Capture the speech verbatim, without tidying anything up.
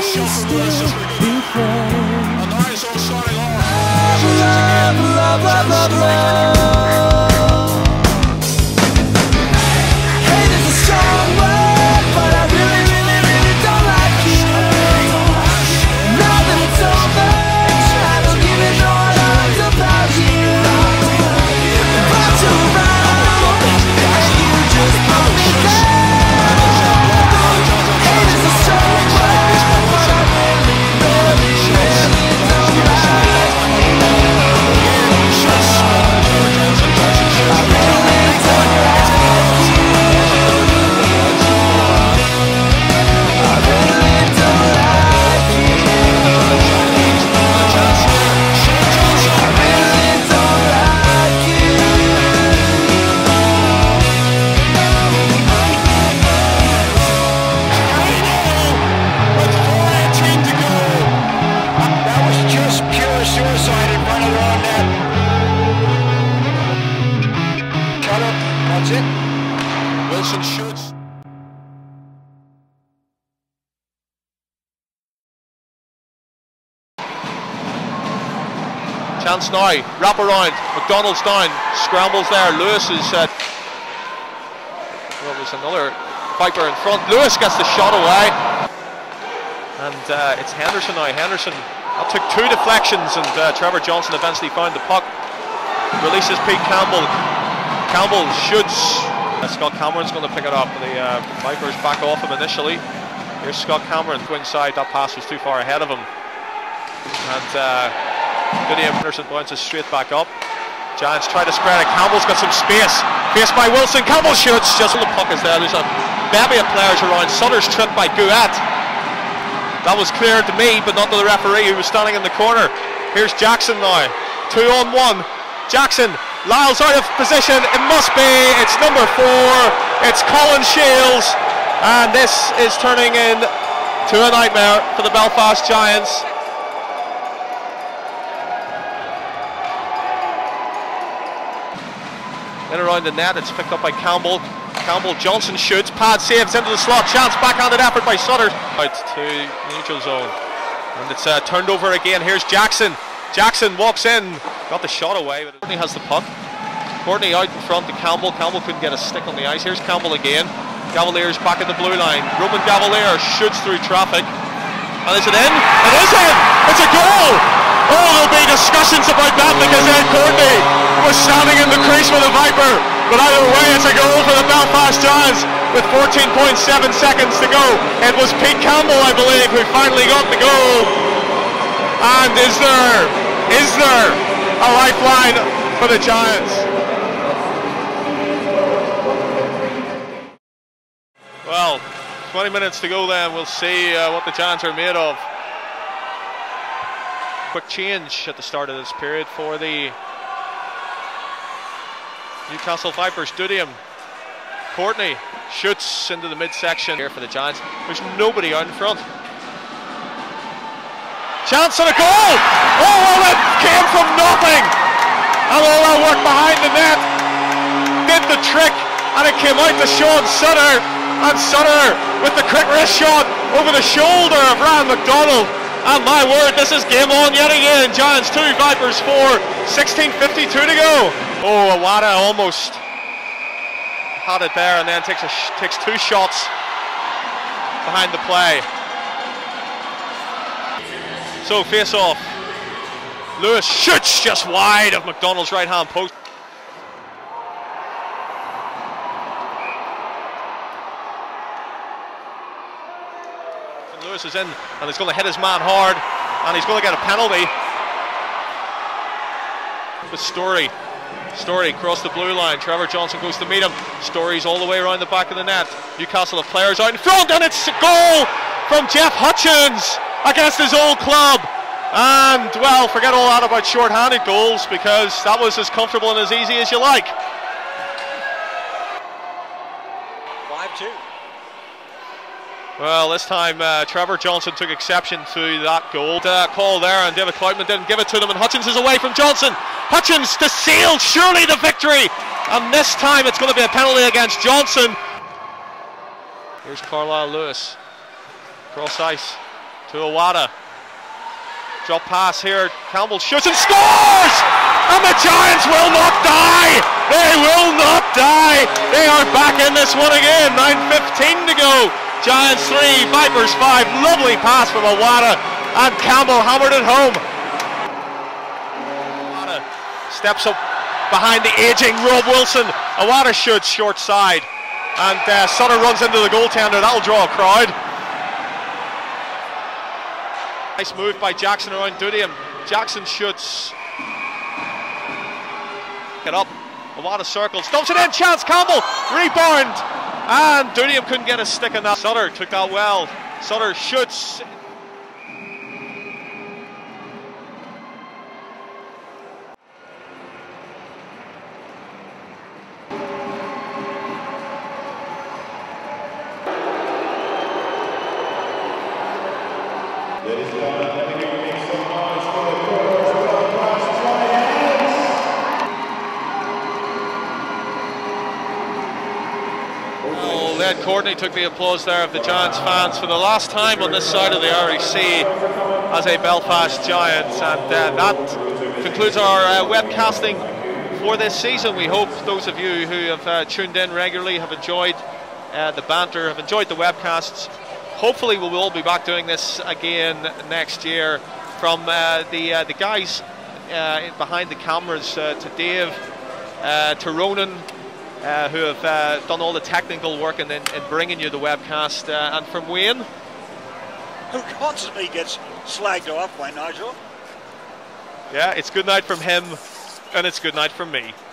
shot from Lewis is pretty good. And now he's all starting off. Love, love, love, love, love. Hate is a strong word, but I really, really, really don't like you. Now that it's over, I don't give it no odds about you. But you're around, and you just put me down. Hate is a strong word, but I really, really, really don't like you. Wilson shoots. Chance now, wrap around, McDonald's down, scrambles there, Lewis is uh, well, there's another Viper in front, Lewis gets the shot away, and uh, it's Henderson now, Henderson, that took two deflections, and uh, Trevor Johnson eventually found the puck, releases Pete Campbell, Campbell shoots. Uh, Scott Cameron's going to pick it up. The uh, Vipers back off him initially. Here's Scott Cameron, go inside. That pass was too far ahead of him. And uh, William Henderson bounces straight back up. Giants try to spread it. Campbell's got some space. Faced by Wilson. Campbell shoots. Just when the puck is there. There's a bevy of players around. Sutter's tripped by Guat. That was clear to me, but not to the referee who was standing in the corner. Here's Jackson now. Two on one. Jackson. Lyle's out of position, it must be, it's number four, it's Colin Shields, and this is turning into a nightmare for the Belfast Giants. In around the net, it's picked up by Campbell, Campbell, Johnson shoots, pad saves into the slot, chance, backhanded effort by Sutter, out to neutral zone, and it's uh, turned over again. Here's Jackson. Jackson walks in, got the shot away, but Courtney has the puck. Courtney out in front to Campbell. Campbell couldn't get a stick on the ice. Here's Campbell again. Gavaliers back at the blue line. Roman Gavalier shoots through traffic. And is it in? It is in! It's a goal! Oh, there'll be discussions about that because Ed Courtney was standing in the crease with a Viper. But either way, it's a goal for the Belfast Giants with fourteen point seven seconds to go. It was Pete Campbell, I believe, who finally got the goal. And is there, is there a lifeline for the Giants? Well, twenty minutes to go then, we'll see uh, what the Giants are made of. Quick change at the start of this period for the Newcastle Vipers. Dudium, Courtney shoots into the midsection here for the Giants. There's nobody out in front. Chance and a goal! Oh, well, it came from nothing! And all that work behind the net did the trick, and it came out to Sean Sutter, and Sutter with the quick wrist shot over the shoulder of Ryan McDonald. And my word, this is game on yet again. Giants two, Vipers four, sixteen fifty-two to go. Oh, Awada almost had it there, and then takes a sh takes two shots behind the play. So face off. Lewis shoots just wide of McDonald's right hand post. And Lewis is in and he's going to hit his man hard and he's going to get a penalty. With Story. Story across the blue line. Trevor Johnson goes to meet him. Story's all the way around the back of the net. Newcastle have players out in front, and it's a goal from Jeff Hutchins against his old club. And, well, forget all that about short-handed goals, because that was as comfortable and as easy as you like. five two. Well, this time uh, Trevor Johnson took exception to that goal. Uh, call there, and David Cloutman didn't give it to them, and Hutchins is away from Johnson. Hutchins to seal, surely the victory. And this time it's going to be a penalty against Johnson. Here's Carlyle Lewis. Cross ice. to Iwata. Drop pass here. Campbell shoots and scores! And the Giants will not die! They will not die! They are back in this one again. nine fifteen to go. Giants three, Vipers five. Lovely pass from Iwata, and Campbell hammered it home. Iwata steps up behind the aging Rob Wilson. Iwata shoots short side, and uh, Sutter runs into the goaltender. That'll draw a crowd. Nice move by Jackson around Dudiam. Jackson shoots. Get up. Iwata circles. Dumps it in. Chance Campbell. Rebound. And Dudiam couldn't get a stick on that. Sutter took that well. Sutter shoots. Ed Courtney took the applause there of the Giants fans for the last time on this side of the R E C as a Belfast Giants, and uh, that concludes our uh, webcasting for this season. We hope those of you who have uh, tuned in regularly have enjoyed uh, the banter, have enjoyed the webcasts. Hopefully we will all be back doing this again next year. From uh, the uh, the guys uh, behind the cameras, uh, to Dave, uh, to Ronan, Uh, who have uh, done all the technical work in, in, in bringing you the webcast, uh, and from Wayne, who constantly gets slagged off by Nigel. Yeah, it's good night from him, and it's good night from me.